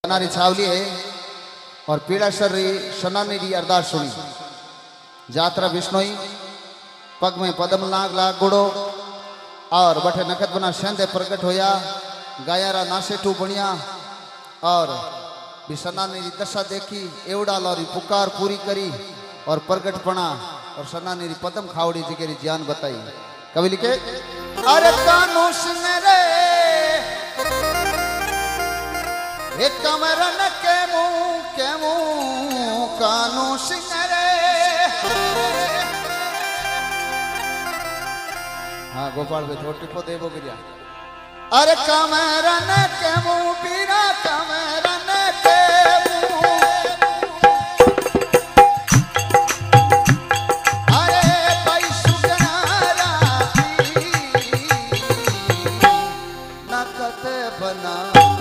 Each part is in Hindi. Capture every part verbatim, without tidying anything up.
नारी छावली है और पीड़ासर री शनानी री अरदास सुनी। जात्रा बिश्नोई पग में पदम नाग लाग गुड़ो और बठे नखत बना सेंदे प्रकट होया गायारा नासेटू बनिया और शनानी री दशा देखी एवड़ा लौरी पुकार पूरी करी और प्रगट पना और शनानी री पदम खावड़ी जी री जान बताई। कवि लिखे अरे कानू सिंह रे एक कमरन के मुंह के मुंह कानू सिंह रे। हाँ गोपाल भाई थोड़ा टिपो देवो गिरिया। अरे कमरन के मुंह पीरा कमरन के मुंह अरे भाई सुगनारा नकत बना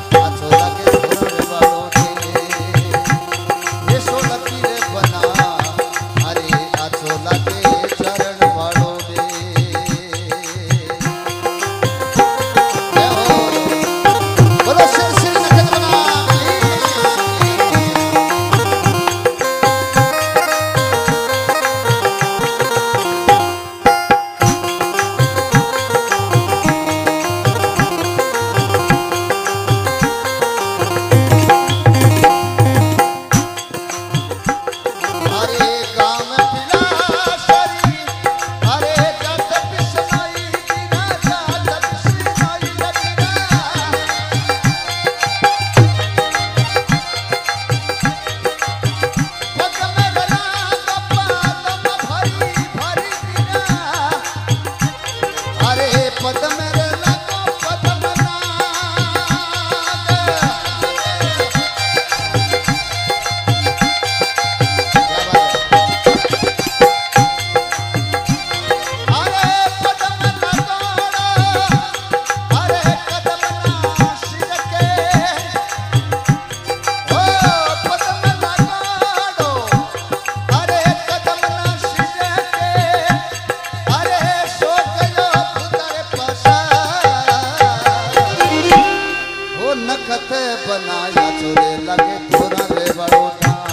बनाया चोरे लगे थोड़ा रे बड़ो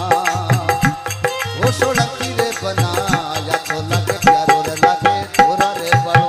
वो सोलकी रे बनाया तो लगे प्यारो रे लगे थोड़ा रे बड़ो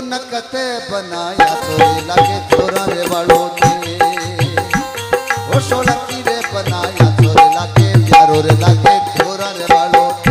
नकते बनाया तोरे लागे छोरा रे वालो थे ओ सोलंकी रे बनाया तोरे लागे प्यारो रे लागे छोरा रे वालो थे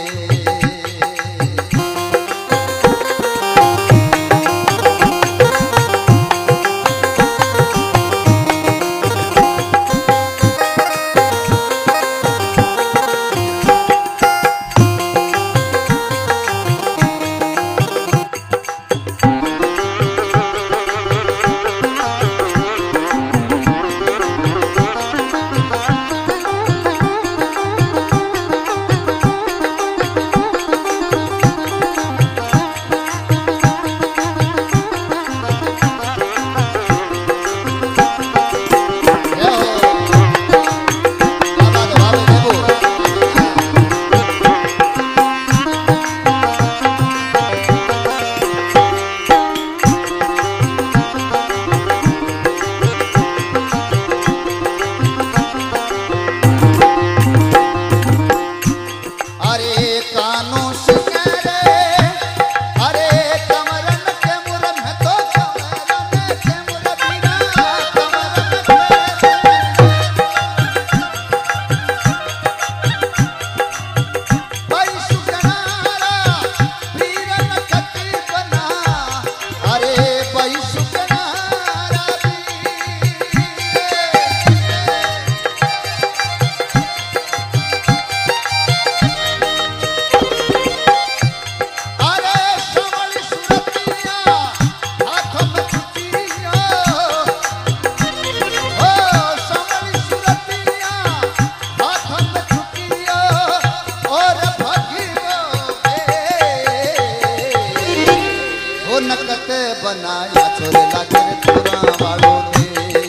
बनाया छोरे लागे छोरा वालो थे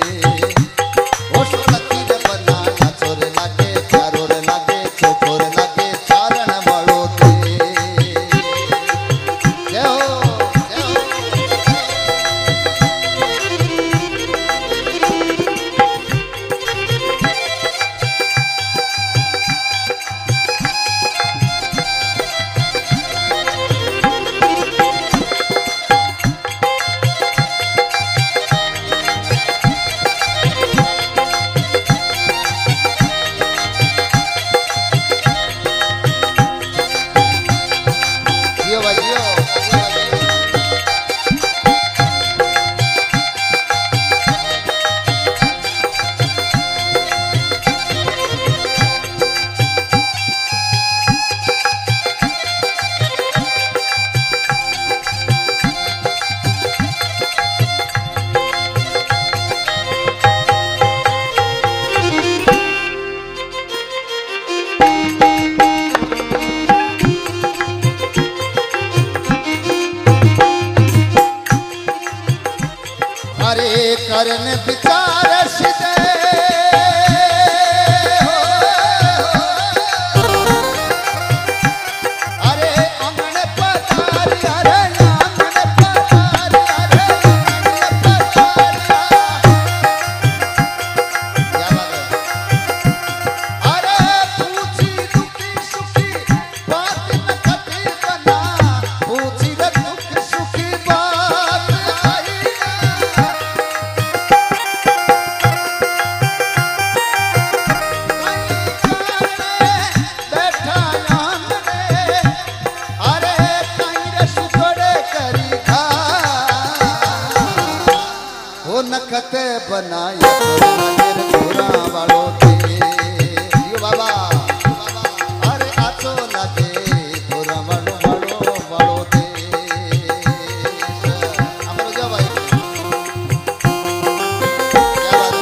ओ सोलंकी रे बनाया छोरे लागे प्यारो रे लागे चोखो रे लागे चारण वालो थे जय हो जय हो अरे करन विचार सिदे अरे अंगन पधार अरे आंगन पधार अरे आंगन पधार क्या बात है अरे पूछी दुखी सुखी बात न कटी बना पूछी दुखी सुखी बात आई नखते बनाया छोरा वालो थे बाबा अरे आचो लागे छोरा वालो वालो वालो थे हमरो जो भाई क्या बात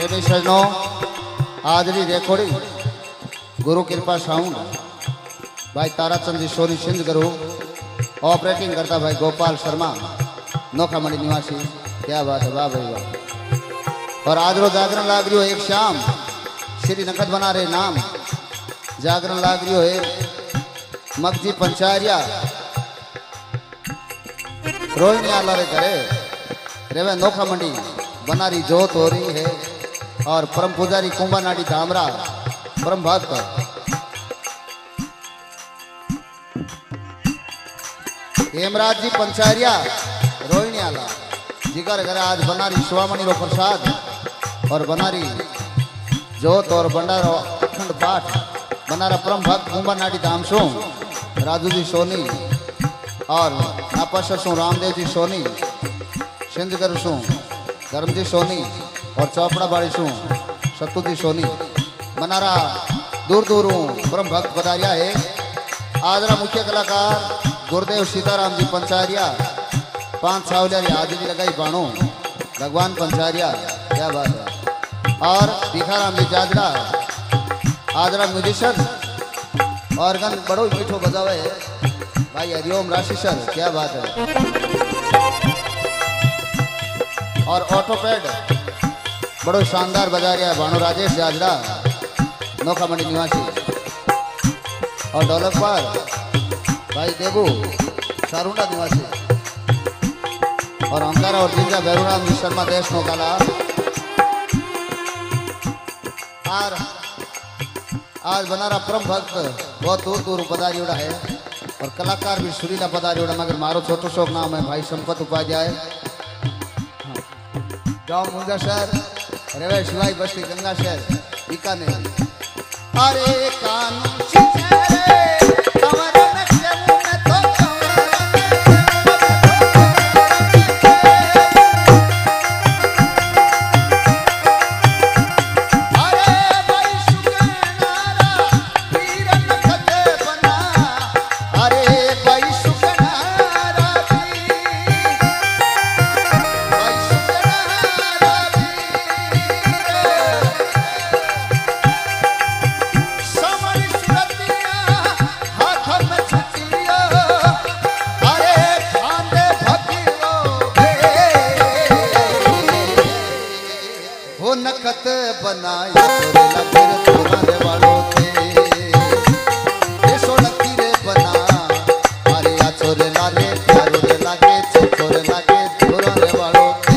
आज री रिकॉर्डिंग गुरु कृपा साउंड भाई ताराचंद जी सोनी सिंध गुरु, ऑपरेटिंग करता भाई गोपाल शर्मा नोखामणी निवासी। क्या बात है, वाह भाई वाह। और आज रो जागरण लाग रही हो एक शाम श्री नखत बना रहे नाम जागरण लाग रही हो है मगजी पंचारिया रोहिणी आला रे करे रेवे नोखा मंडी बनारी जोत हो रही है। और परम पुजारी कुंभा नाडी धामरा परम भक्त हेमराज जी पंचारिया रोहिणी आला जिगर घर आज बनारी शिवामणि रो प्रसाद और बनारी जोत और भंडारो अखंड पाठ बनारा परम भक्त कुंभा नाडी धाम सो राजू जी सोनी और नापासर सो रामदेव जी सोनी सिंधगर सो धर्म जी सोनी और चौपड़ा बाड़ी सो सत्तू जी सोनी बनारा दूर दूर परम भक्त पधारिया है। आदरा मुख्य कलाकार गुरुदेव सीताराम जी पंचारिया पांच सावलिया हाजिरी जी लगाई बाणो भगवान पंचारिया। क्या बात है। और भिखाराम जी जाजड़ा आदरा म्यूजिशियन ऑर्गन बड़ो मीठो बजावे भाई हरिओम राशि सर। क्या बात है। और ऑटोपैड बड़ो शानदार बजा रहा है भानु राजेश जाजड़ा नोखामणी निवासी। और ढोलक पर भाई देबू सारुंडा निवासी। और अंकारा और जिंजा भैरूराम जी शर्मा देश नौकाला। और आज बनारा परम भक्त बहुत दूर दूर पधारी उड़ा है और कलाकार भी सुरीला पधारी उड़ा। मगर मारो छोटो शोक नाम है भाई संपत उपाध्याय गाँव मुंजा शहर रेवे शिवाई बस्ती गंगा शहर बीकानेर। अरे कानून नखत बनाया वालों थे सोलती रे बना अरे या छोरे लाले प्यारो रे लागे छोरे लागे छोरे वालों थे।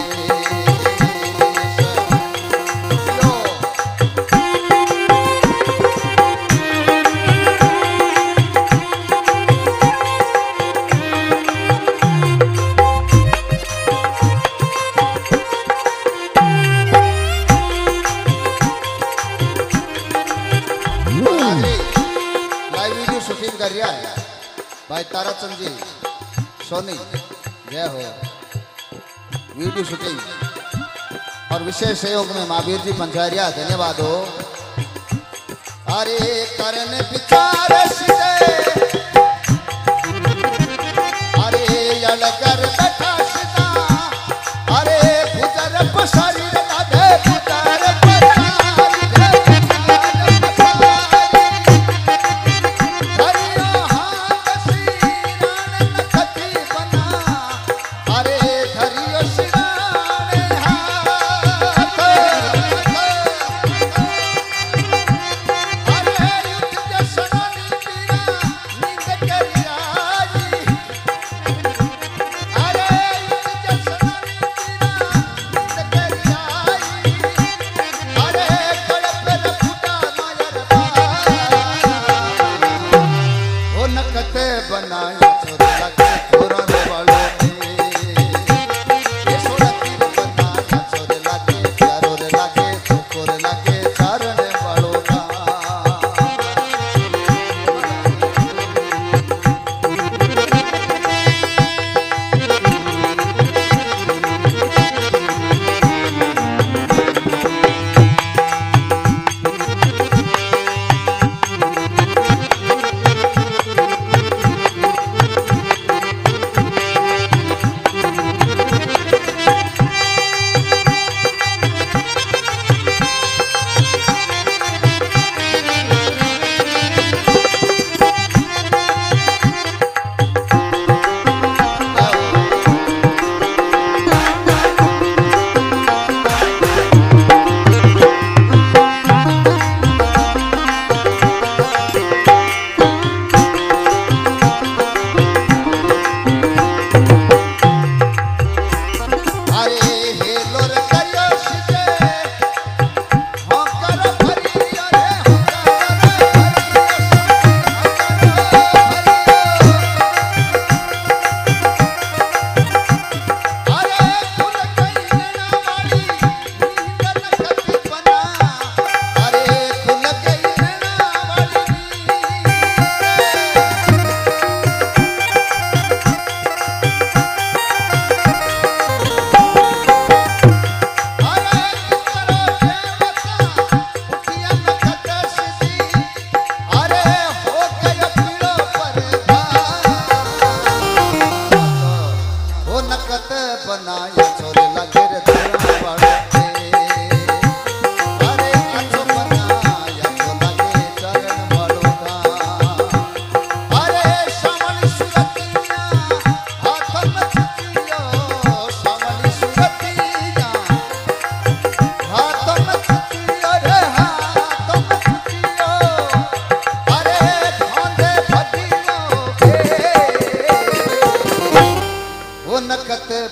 शूटिंग कर रहा है भाई ताराचंद जी सोनी जय हो वीडियो शूटिंग और विशेष सहयोग में महावीर जी पंचारिया धन्यवाद हो। अरे करने विचार अरे कर बैठा अरे गुजर पसारी बनाया छोरा के छोरा वालों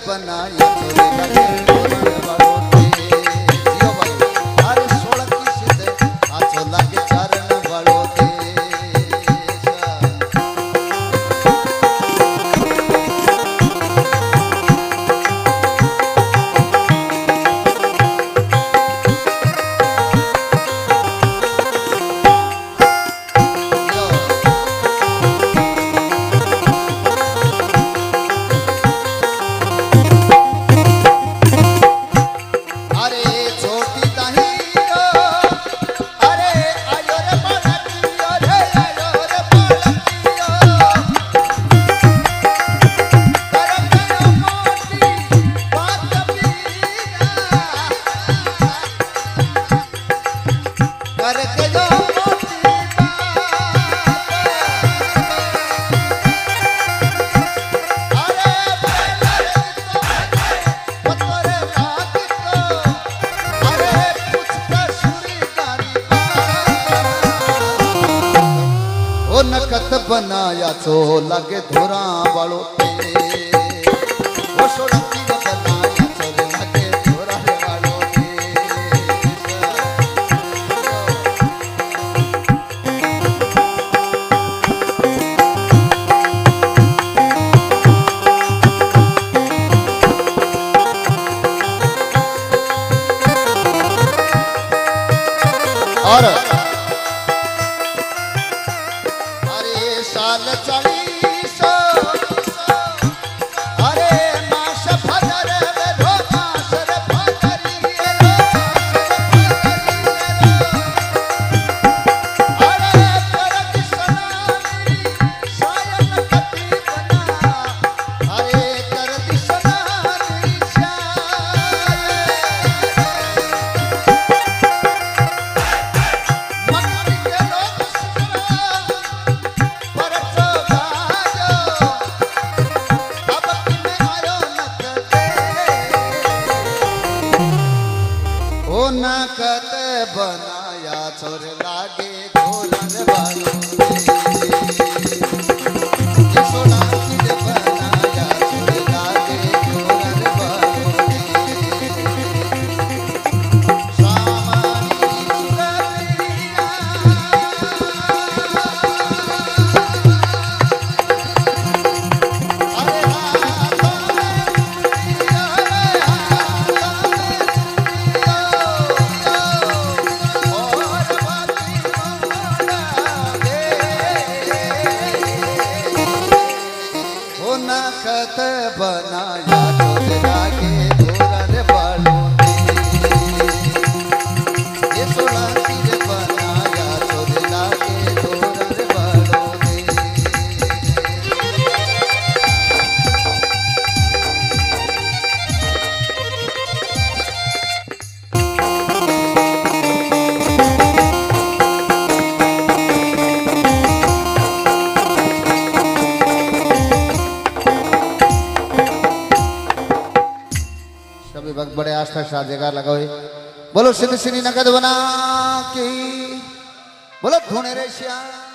बनाया चोरे लगे तोरण वालों ने जियो भाई अरे सोलह की सिद्ध आचो लगे चरण वालों ने नकत बनाया चो लगे धोरा वालो वो सोलंकी बनाया चो लगे धोरा वालो और साल चालीस अरे मास भदर धो मास रे भदरी अरे करत सनानी सायन कति बना अरे करत सनानी मक्की के लोग नकत बनाया छोर लागे धोरण वालों ने सोलंकी बनाया छोर लागे धोरण वालों ने सामानी सुरतिया अरे हाथों में चूड़ियां नकत बनाया चोर लागे धोरण वालों ने ये सोलंकी बनाया चोर लागे धोरण वालों ने बड़े आस्था साथ जगह लगाओ बोलो सिद्ध श्री नगद बना की बोलो धुने रे श्याम।